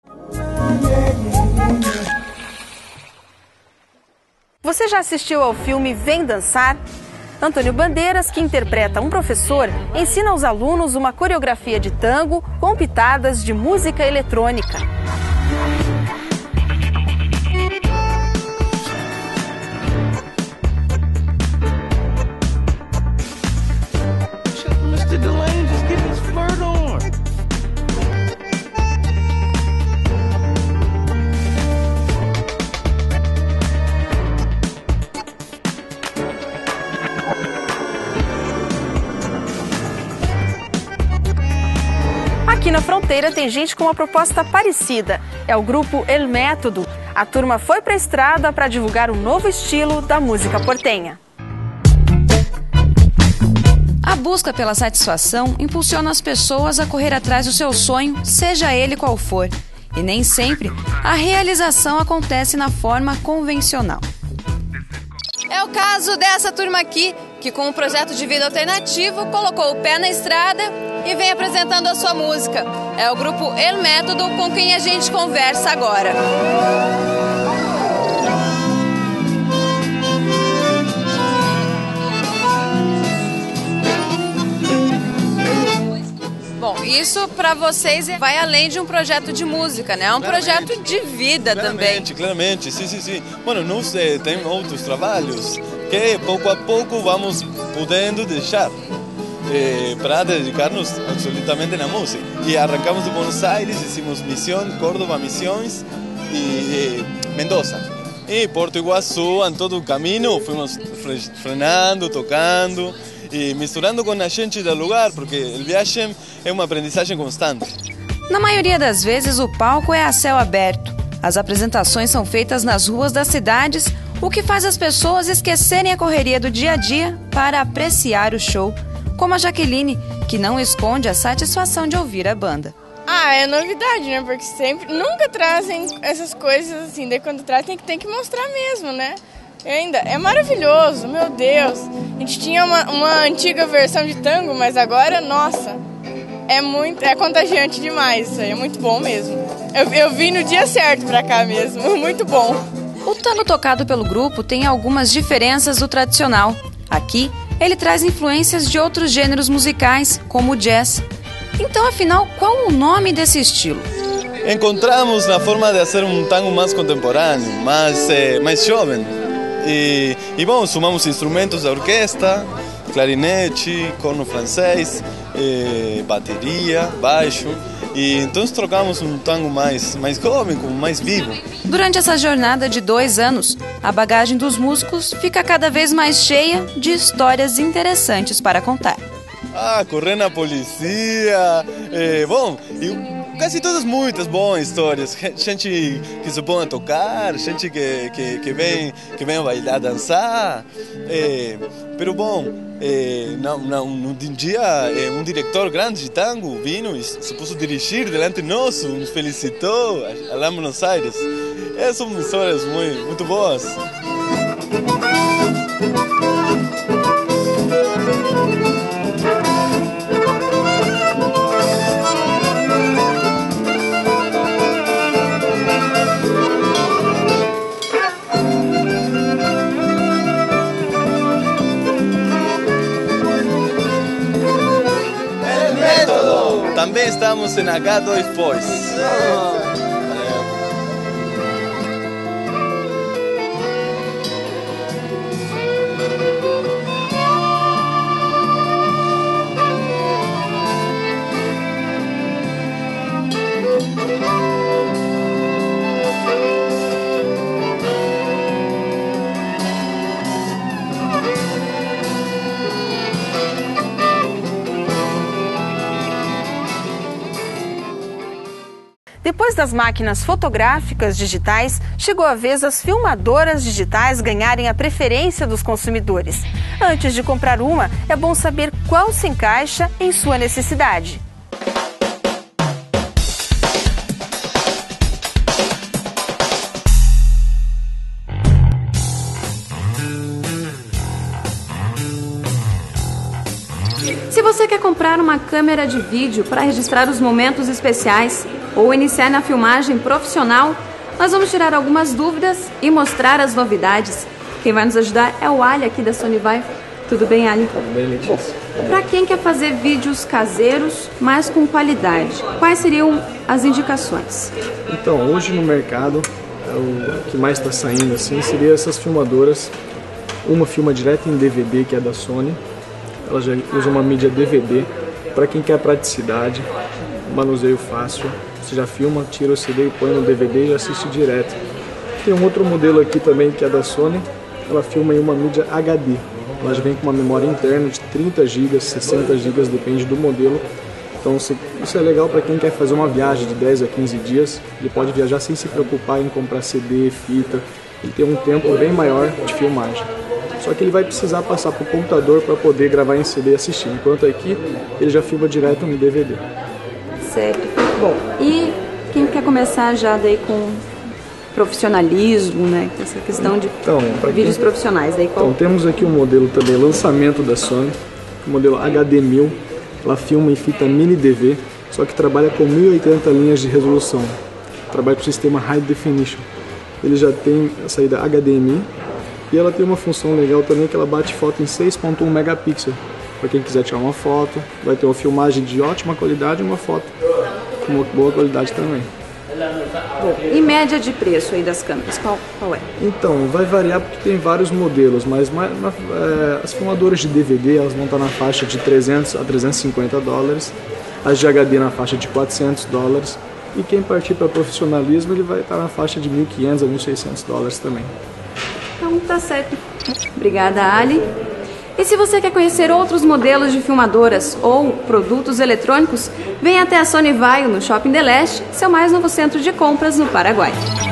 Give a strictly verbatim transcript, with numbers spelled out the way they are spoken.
Você já assistiu ao filme Vem Dançar? Antônio Bandeiras, que interpreta um professor, ensina aos alunos uma coreografia de tango com pitadas de música eletrônica. Aqui na fronteira tem gente com uma proposta parecida. É o grupo El Método. A turma foi para a estrada para divulgar um novo estilo da música portenha. A busca pela satisfação impulsiona as pessoas a correr atrás do seu sonho, seja ele qual for. E nem sempre a realização acontece na forma convencional. É o caso dessa turma aqui, que com um projeto de vida alternativo colocou o pé na estrada e vem apresentando a sua música. É o grupo El Método com quem a gente conversa agora. Bom, isso para vocês vai além de um projeto de música, né? É um claramente, projeto de vida claramente, também. Claramente, sim, sim, sim. Bueno, nós eh, temos outros trabalhos que pouco a pouco vamos podendo deixar eh, para dedicar-nos absolutamente na música. E arrancamos de Buenos Aires, hicimos Missão, Córdoba, Missões e eh, Mendoza. E Porto Iguaçu, em todo o caminho, fomos frenando, tocando e misturando com a gente do lugar, porque o viagem é uma aprendizagem constante. Na maioria das vezes, o palco é a céu aberto. As apresentações são feitas nas ruas das cidades, o que faz as pessoas esquecerem a correria do dia a dia para apreciar o show, como a Jaqueline, que não esconde a satisfação de ouvir a banda. Ah, é novidade, né? Porque sempre, nunca trazem essas coisas assim, daí quando trazem tem que, tem que mostrar mesmo, né? E ainda, é maravilhoso, meu Deus. A gente tinha uma, uma antiga versão de tango, mas agora, nossa, é muito, é contagiante demais isso aí, é muito bom mesmo. Eu, eu vim no dia certo pra cá mesmo, muito bom. O tango tocado pelo grupo tem algumas diferenças do tradicional. Aqui, ele traz influências de outros gêneros musicais, como o jazz. Então, afinal, qual o nome desse estilo? Encontramos na forma de fazer um tango mais contemporâneo, mais, eh, mais jovem. E, e bom, sumamos instrumentos da orquestra, clarinete, corno francês, eh, bateria, baixo. E então trocamos um tango mais, mais cômico, mais vivo. Durante essa jornada de dois anos, a bagagem dos músicos fica cada vez mais cheia de histórias interessantes para contar. Ah, correr na polícia, eh, bom, e quase todas muitas boas histórias. Gente que se põe a tocar, gente que, que, que, vem, que vem a bailar, dançar. Eh, pero bom, eh, não, não, um dia eh, um diretor grande de tango vino e se pôs a dirigir delante nosso, nos felicitou lá em Buenos Aires. Essas são histórias muito, muito boas. Também estamos em agá dois Boys. Depois das máquinas fotográficas digitais, chegou a vez das filmadoras digitais ganharem a preferência dos consumidores. Antes de comprar uma, é bom saber qual se encaixa em sua necessidade. Se você quer comprar uma câmera de vídeo para registrar os momentos especiais ou iniciar na filmagem profissional, nós vamos tirar algumas dúvidas e mostrar as novidades. Quem vai nos ajudar é o Ali aqui da Sony Vaio. Tudo bem, Ali? Tudo bem, Letícia. Para quem quer fazer vídeos caseiros, mas com qualidade, quais seriam as indicações? Então, hoje no mercado, o que mais está saindo assim seria essas filmadoras. Uma filma direto em D V D, que é da Sony. Ela já usa uma mídia D V D para quem quer praticidade, manuseio fácil. Você já filma, tira o C D e põe no D V D e já assiste direto. Tem um outro modelo aqui também que é da Sony. Ela filma em uma mídia H D. Ela já vem com uma memória interna de trinta gigas, sessenta gigas, depende do modelo. Então isso é legal para quem quer fazer uma viagem de dez a quinze dias. Ele pode viajar sem se preocupar em comprar C D, fita. Ele tem um tempo bem maior de filmagem. Só que ele vai precisar passar para o computador para poder gravar em C D e assistir. Enquanto aqui ele já filma direto no D V D. Certo. Bom, e quem quer começar já daí com profissionalismo, né? Essa questão de então, vídeos quem... profissionais. Daí qual... Então temos aqui um modelo também, lançamento da Sony, o modelo H D mil. Ela filma em fita mini D V, só que trabalha com mil e oitenta linhas de resolução. Trabalha com o sistema High Definition. Ele já tem a saída H D M I e ela tem uma função legal também que ela bate foto em seis ponto um megapixels. Para quem quiser tirar uma foto, vai ter uma filmagem de ótima qualidade e uma foto com uma boa qualidade também. Bom, e média de preço aí das câmeras, qual, qual é? Então, vai variar porque tem vários modelos, mas na, na, é, as filmadoras de D V D elas vão estar na faixa de trezentos a trezentos e cinquenta dólares, as de H D na faixa de quatrocentos dólares, e quem partir para profissionalismo ele vai estar na faixa de mil e quinhentos a mil e seiscentos dólares também. Então tá certo. Obrigada, Ali. E se você quer conhecer outros modelos de filmadoras ou produtos eletrônicos, venha até a Sony Vaio no Shopping Del Este, seu mais novo centro de compras no Paraguai.